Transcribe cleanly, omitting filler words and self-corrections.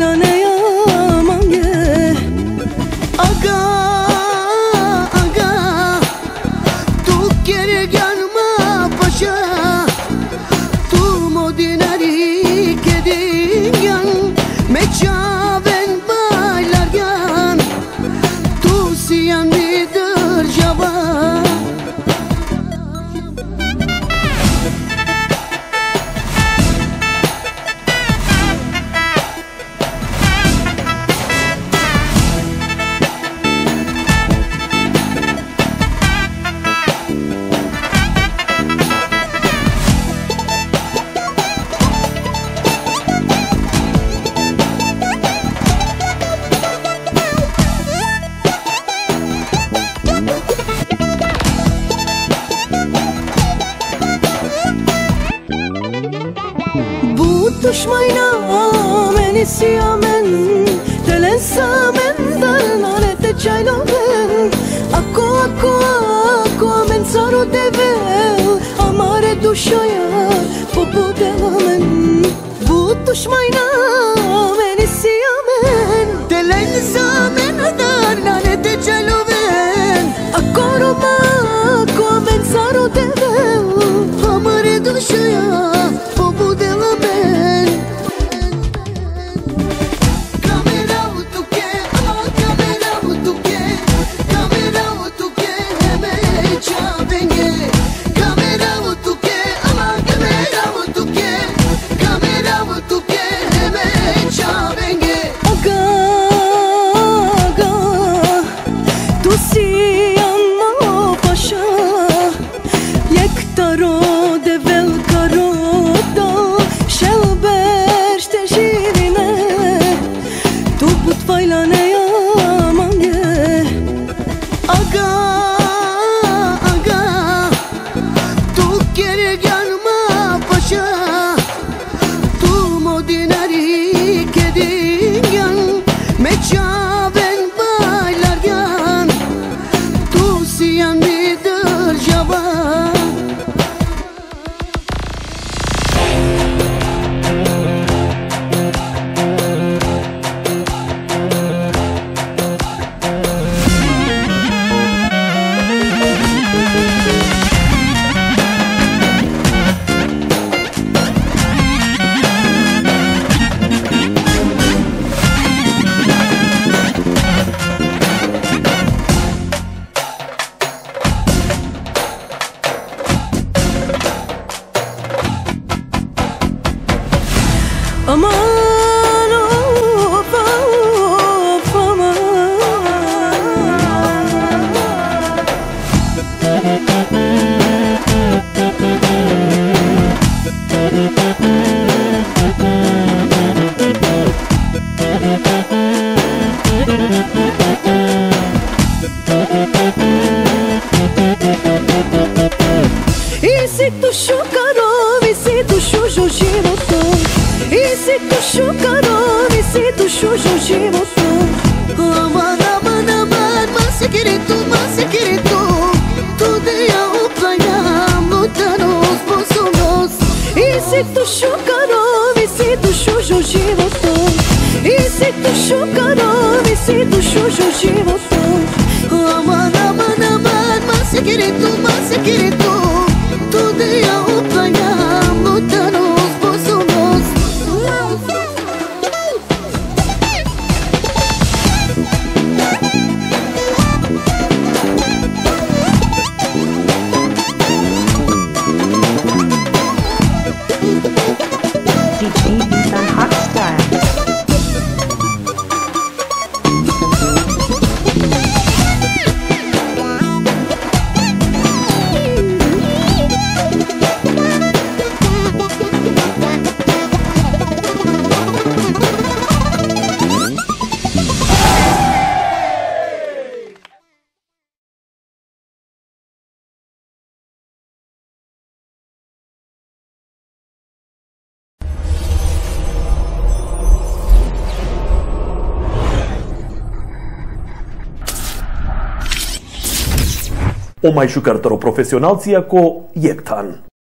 fajlane yamange Aga, aga Tu geri gelme paşa Tu modineri kedin yan Meçaven baylar yan Tu siyan midir java Düşmayna men isiyamen Telensamen darnanete çayloven Ako ako ako men saru devel Amare duşaya popo devamen Bu düşmayna men isiyamen Telensamen darnanete çayloven Ako roma ako men saru devel Amare duşaya popo devamen Fajlane yamange Aga, aga Tu geri gelme paşa Tu modineri kedin yan Meçaven baylar yan Tu siyan midir java Aman of of aman E se tu chocarou, e se tu chujo girou E se tu chocarou, e se tu chujo girou Aman aman aman, mas secreto Tu deia o planham, lutanos bolsos E se tu chocarou, e se tu chujo girou E se tu chocarou, e se tu chujo girou Aman aman aman, mas secreto Tu deia o planham, lutanos bolsos DJ Ethan Hot Style. O mai jucărtăro profesionalcija ko Jektan.